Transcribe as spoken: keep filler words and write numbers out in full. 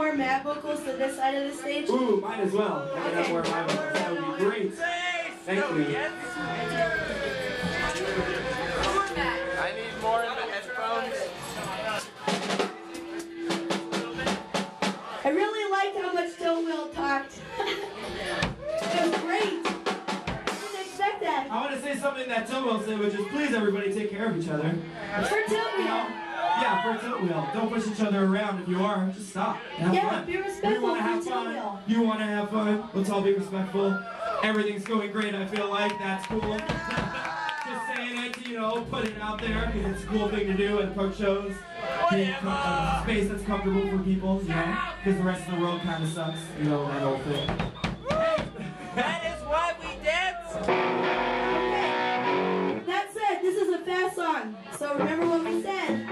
more Matt vocals to this side of the stage? Ooh, might as well. I can have more of my vocals. That would be great. Thank you. I need more in the headphones. I really liked how much Still Will talked. It was great. I didn't expect that. I want to say something that Tim will say, which is please everybody take care of each other. For Still Will. Yeah, for Tilt Wheel. Don't push each other around. If you are, just stop. Have Yeah, fun. be respectful. We want to have for fun. Tilt Wheel. You want to have fun. Let's all be respectful. Everything's going great, I feel like. That's cool. Just saying it, you know, put it out there because it's a cool thing to do at punk shows. Create a space that's comfortable for people, you know, because the rest of the world kind of sucks, you know, that whole thing. That is why we dance! Okay. That said, this is a fast song, so remember what we said.